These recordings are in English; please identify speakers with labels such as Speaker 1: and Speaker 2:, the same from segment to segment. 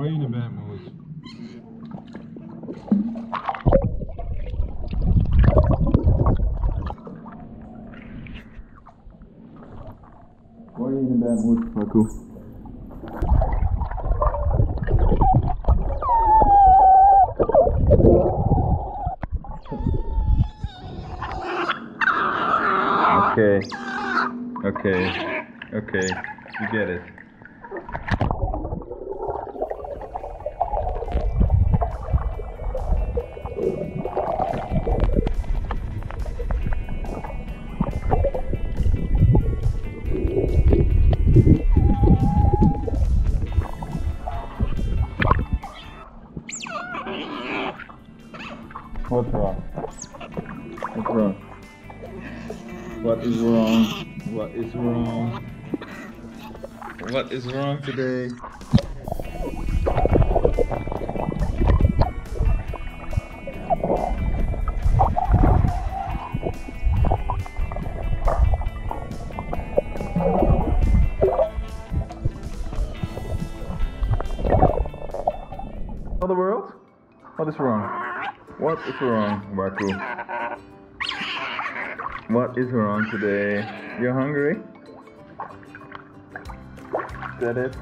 Speaker 1: Why are you in a bad mood? Why are you in a bad mood, Waku? Okay, you get it. What's wrong? What's wrong? What is wrong? What is wrong? What is wrong today? Other world? What is wrong? What is wrong, Waku? What is wrong today? You're hungry? Is that it?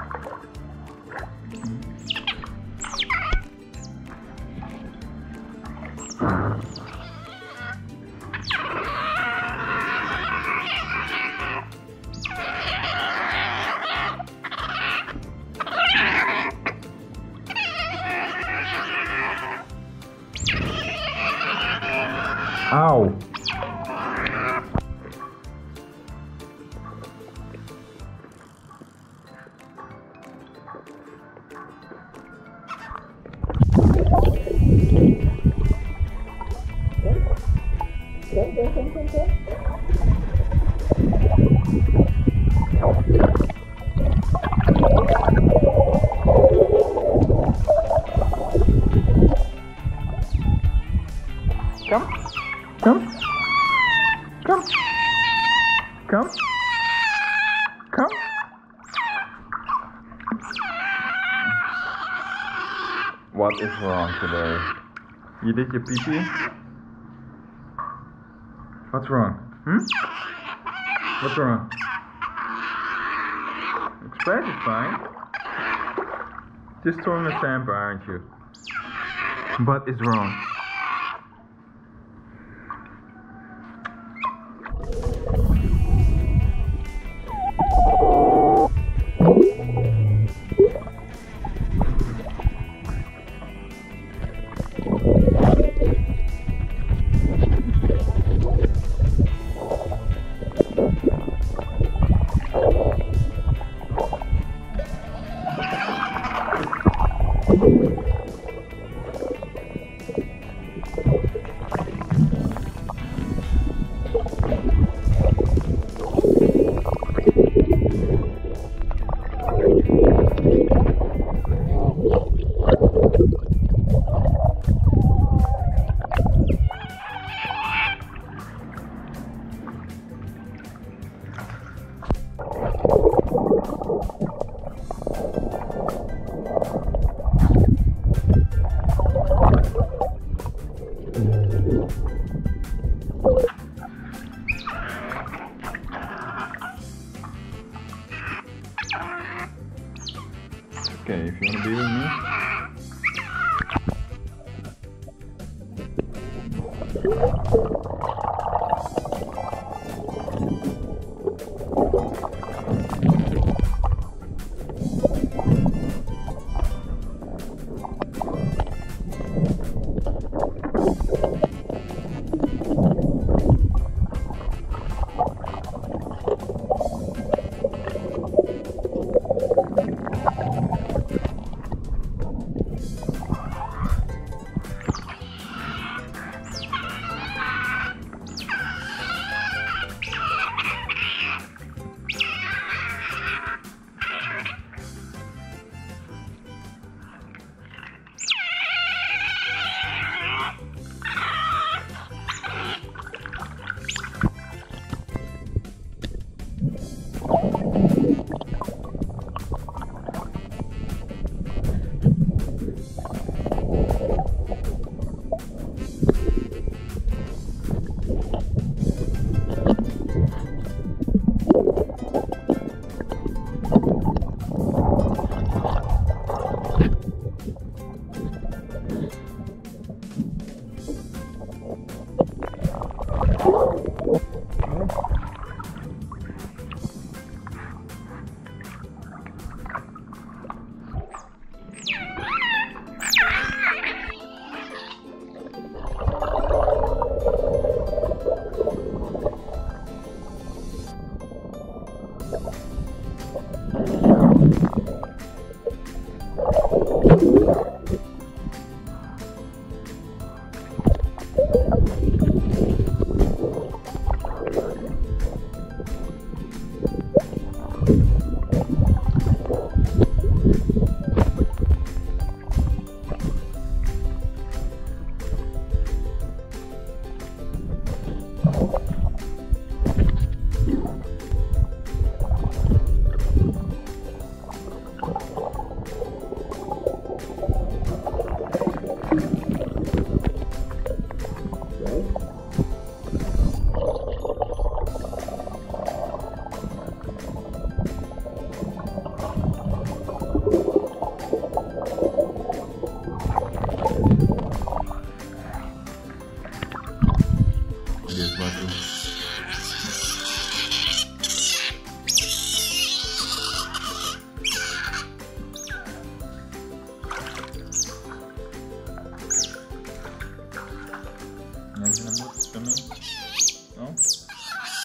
Speaker 1: Ow! Come. Come. Come. Come. Come. What is wrong today? You did your pee-pee? What's wrong? What's wrong? Splash is fine. Just throwing a sample, aren't you? What is wrong? Okay, if you want to be with me.